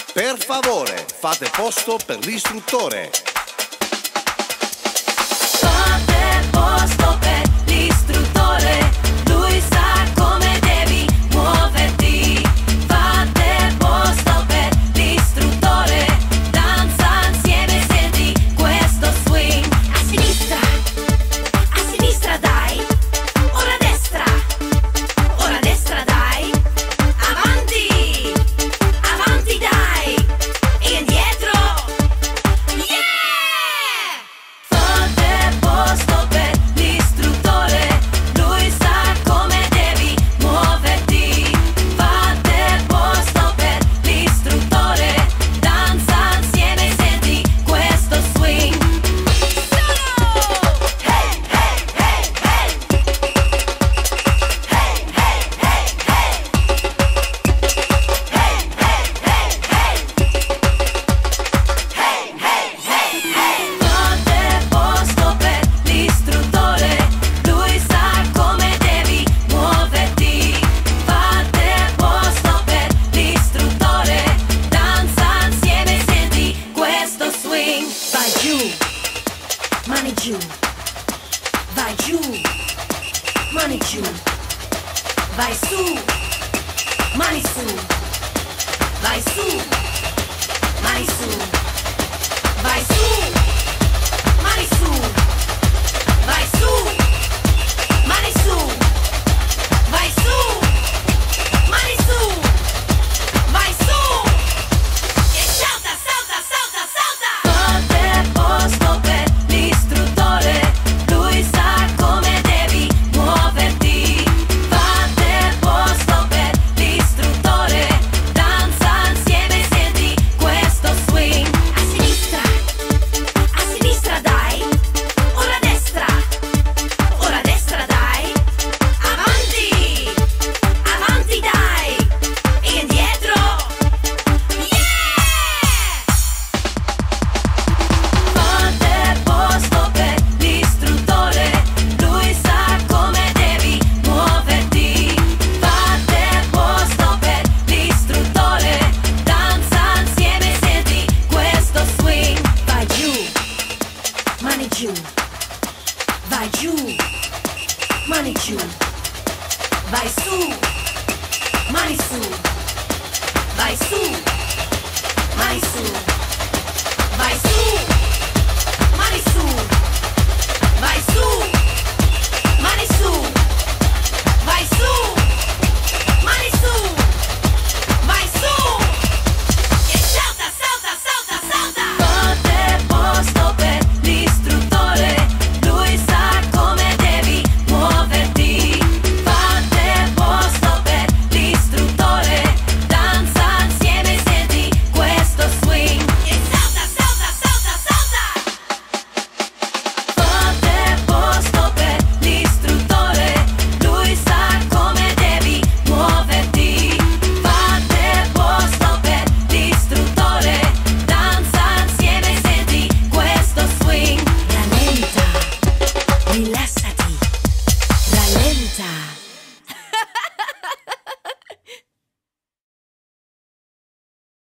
Per favore, fate posto per l'istruttore. Fate posto per l'istruttore, lui sa come devi muoverti. Fate posto per l'istruttore, danza insieme, senti questo swing. A sinistra dai, ora a destra dai, avanti, avanti dai, e indietro, yeah! Fate posto per l'istruttore, lui sa come devi muoverti. Fate posto per l'istruttore, danza insieme, senti questo swing. Solo! Hey, hey, hey, hey! Hey, hey, hey, hey! Hey, hey, hey, hey! Hey, hey, hey, hey! Fate posto per l'istruttore, lui sa come devi muoverti. Fate posto per l'istruttore, danza insieme, senti questo swing. Vai giù, mani giù, vai giù, mani giù, vai su, mani su, vai su, mani su, vai su, mani su, vai su, mani su, vai su.